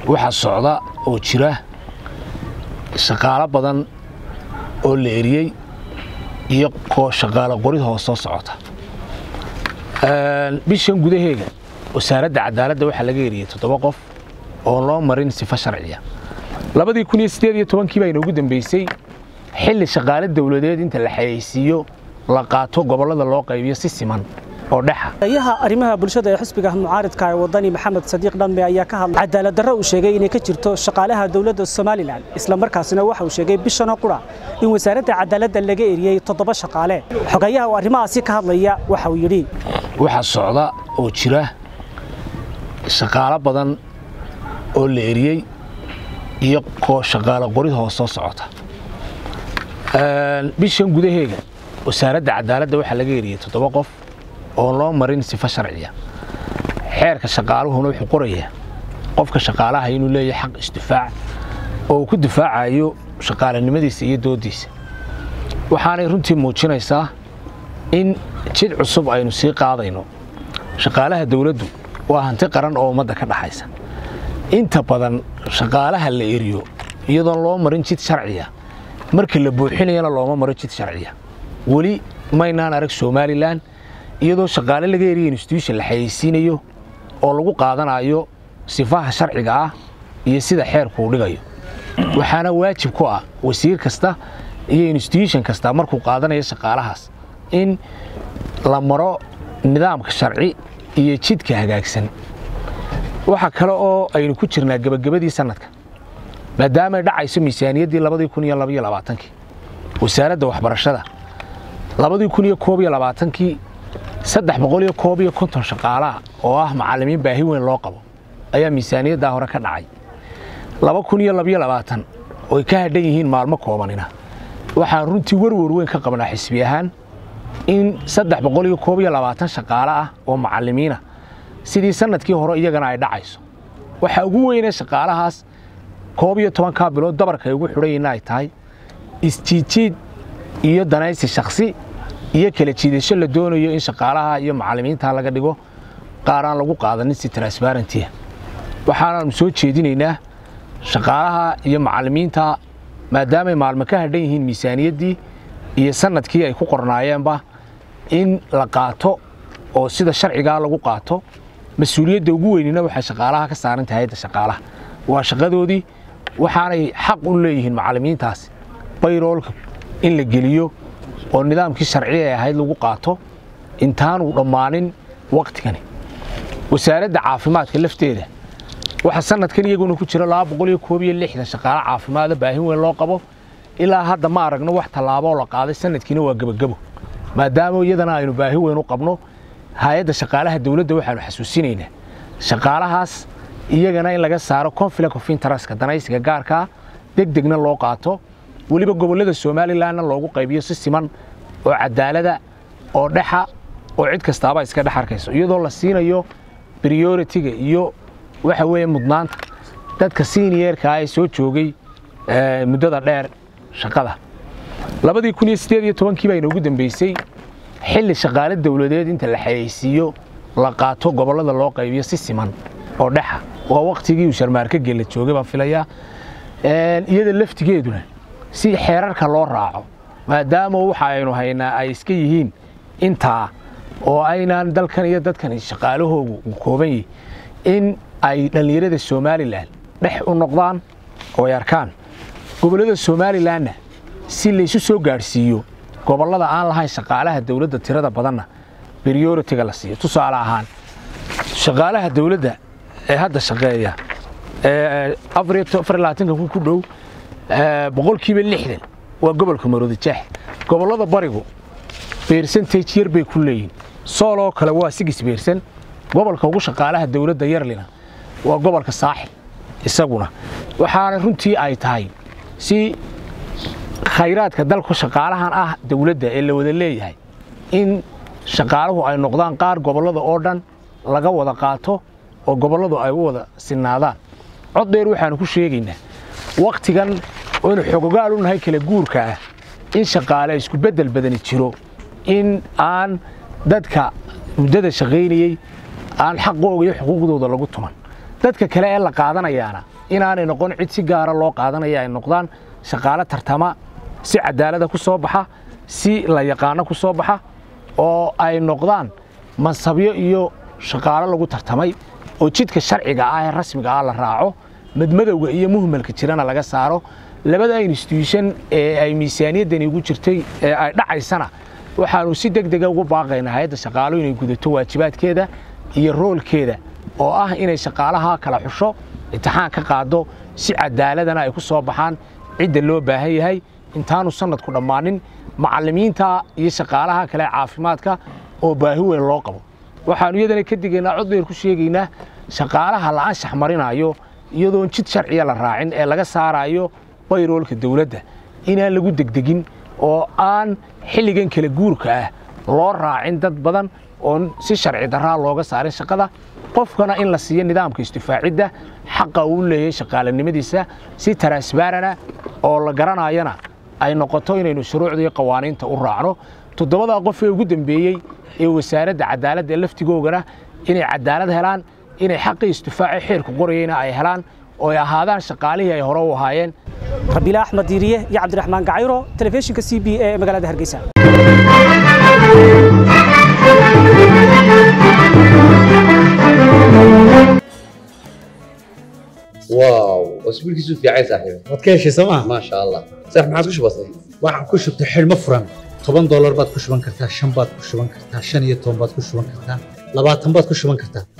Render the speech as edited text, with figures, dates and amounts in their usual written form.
waxa socda oo jira shaqaale badan oo la eriyay iyo shaqaale qorid hoos soo socota bishan gudaheega wasaaradda cadaaladda waxa laga eriyay 7 qof oo loo marin sifa sharciya 2018 baa inoogu dambeysay xilli shaqaale dawladeed inta la xayeysiiyo la qaato gobolada loo qaybiyo si siman oo dhaxa ayaha arimaha bulshada ee xisbiga mucaaradka ee wadani Maxamed Sadiiq Dhanbe ayaa ka hadlay cadaalad darro uu sheegay inay ka jirto shaqaalaha dawladda Soomaaliland isla markaasina waxa uu sheegay bishan qura in wasaaradda cadaaladda laga eriyay 7 shaqaale xogayaha oo arimahaasi ka hadlaya waxa uu yiri waxa socda oo jira shaqaale badan oo la eriyay iyo shaqaale qorid hoos soo socota bishan gudaheega wasaaradda cadaaladda waxa laga eriyay 7 qof oo loo marin sifa sharciya xeerka shaqaaluhuna wuxuu qorayaa qofka shaqaalaha inuu leeyahay xaq isdifaac oo ku difaacayo shaqaalanimadiisa iyo doodiisa waxaanay runtii muujinaysaa in jid cusub aynu sii qaadayno shaqaalaha dawladdu waa hanti qaran oo ummadda ka dhaxaysa inta badan shaqaalaha la eriyo iyadoo loo marin jid sharciya markii la buuxinayna looma maro jid sharciya wali maynaan arag Soomaaliland iyadoo shaqaale laga eriyay institution la xayeysiinayo oo lagu qaadanayo sifaha sharciga ah iyo sida xeerku u dhigayo waxaana waajib ku ah wasiir kasta iyo institution kasta markuu qaadanayo shaqaalahaas in la maro nidaamka sharci iyo jidka hagaagsan waxa kale oo aynu ku jirnaa gabagabadii sanadka maadaama dhacayso miisaaniyaddii 2022 wasaaradda waxbarashada 2021 350 shaqaalaha oo ah macallimiin baahi weyn loo qabo ayaa miisaaniyadda hore ka dhacay 2022 oo ka hadhan yihiin maalmo koobanina waxaan runtii warwar weyn ka qabnaa xisbi ahaan in 320 shaqaale ah oo macallimiina sidii sanadkii hore iyagana ay dhacayso waxa ugu weyn ee shaqaalahaas 12 bilood dabarka ugu xidhayna ay tahay isjiijid iyo danaysi shakhsi iyo kala jiidasho la doonayo in shaqaalaha iyo macallimiinta laga dhigo qaaraan lagu qaadanin si transparency waxaan soo jeedinaynaa shaqaalaha iyo macallimiinta maadaama ay maalmo ka hadhan yihiin miisaaniyaddii iyo sanadkii ay ku qornaayeenba in la qaato oo sida sharciga lagu qaato mas'uuliyadda ugu weynina waxa shaqaalaha ka saaran tahay shaqaalaha waa shaqadoodii waxaanay xaq u leeyihiin macallimiintaas payrollka in la geliyo oo nidaamkii sharciga ahayd lagu qaato intaan uu dhamaanin waqtigani wasaaradda caafimaadka lafteeda waxa sanadkan iyaguna ku jira 260 shaqaale caafimaad baahi weyn loo qabo ilaa hadda ma aragno wax talaabo la qaaday sanadkiina waa gabagabo maadaama iyadana aynu baahi weyn u qabno hay'adda shaqaalaha dawladda waxaanu xasuusinaynaa shaqaalahaas iyagana in laga saaro conflict of interest danaysiga gaarka degdegna loo qaato waliba gobolada Soomaaliland loogu qaybiyo si siman oo cadaalada oo dhaxa oo cid kastaaba iska dhaxarkayso iyadoo la siinayo priority-ga iyo waxa weeye mudnaanta dadka senior-ka ay soo joogay muddada dheer shaqada 2018 baa inoogu dambeysay xilli shaqaale dawladeed inta la xayeysiiyo la qaato gobolada loo qaybiyo si siman oo dhaxa waa waqtigii uu sharmaarka gela joogay baan filayaa iyada laftigeeduna si xeerarka loo raaco maadaama waxa aynu haynaa ay iska yihiin inta oo aynaan dalkan iyo dadkan shaqaalahoodu kooban yihiin in ay dhalinyarada Soomaaliland dhex u noqdaan oo yarkaan gobolada Soomaaliland si la isu soo gaarsiiyo gobolada aan lahayn shaqaalaha dawladda tirada badanna priority-ga la siiyo tusaale ahaan shaqaalaha dawladda ee hadda shaqeeya afar ku dhow boqolkiiba 60 waa gobolka Maroodi Jeex gobolada barigu percentage yar bay ku leeyihiin soo kale waa 6% gobolka ugu shaqaalaha dawladda yarlina waa gobolka Saaxil isaguna waxaana runtii ay tahay si khayraadka dalka shaqaalahan ah dawladda ee la wada leeyahay in shaqaaluhu ay noqdaan qaar gobolada oo dhan laga wada qaato oo goboladu ay wada sinaadaan cod dheer waxaan ku sheegaynaa waqtigan oo xogogaal u nahay kala guurka ah in shaqaale isku bedel badan jiro in aan dadka muddada shaqeynayay aan xaqooda iyo xuquuqdooda lagu tuman dadka kale ee la qaadanayaana inaanay noqon cid si gaara loo qaadanaya ay noqdaan shaqaale tartama si cadaalada ku soo baxa si la yaqaano ku soo baxa oo ay noqdaan mansabyo iyo shaqaale lagu tartamay oo jidka sharciga ah ee rasmiga ah la raaco madmadowga iyo muhmalka jirana laga saaro labada institution ee ay miisaaniyadani ugu jirtay ee ay dhacaysana waxaanu si degdeg ah ugu baaqaynaa hay'adda shaqaaluhu inay gudato waajibaadkeeda iyo roolkeeda oo ah inay shaqaalaha kala xusho imtixaan ka qaado si cadaaladana ay ku soo baxaan cidda loo baahan yahay intaanu sanadku dhammaanin macallimiinta iyo shaqaalaha kale caafimaadka oo baahi weyn loo qabo waxaanu iyadana ka digaynaa cod dheer ku sheegaynaa shaqaalaha la anshax marinayo iyadoon jid sharciya la raacin ee laga saarayo bayroolka dawladda inaan lagu degdegin oo aan xilligan kala guurka ah loo raacin dad badan oo si sharci darraa looga saarin shaqada qofkana in la siiyo nidaamka istifaacidda xaqa uu leeyahay shaqaalanimadiisa si transparent oo la garanayana ay noqoto inaynu shuruucda iyo qawaaniinta u raacno toddobada qof ee ugu dambeeyay ee wasaaradda cadaaladda laftigoogana inay cadaalad helaan inay xaqii istifaaci xeerku qorayayna ay helaan oo ay ahaadaan shaqaalihii ay hore u ahaayeen rabiila axmed diiriye iyo cabdiraxmaan gacayro telefishinka c b ee magaalada hargeysa واو اسبوعك في عايز صاحبي waad ka heshay sooma ما شاء الله صح ما عاد وش بصير waxaan ku shubtay xilmo furan $10 baad ku shuban kartaa 5 baad ku shuban kartaa 15 baad ku shuban kartaa 20 baad ku shuban kartaa